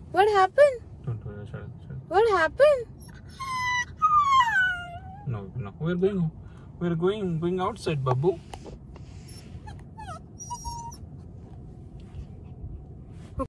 What happened? Don't worry, shut up. What happened? No. We're going outside, Babu.